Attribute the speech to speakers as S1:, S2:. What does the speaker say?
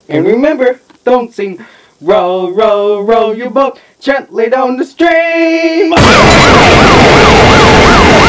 S1: And remember, don't sing, row, row, row your boat gently down the stream.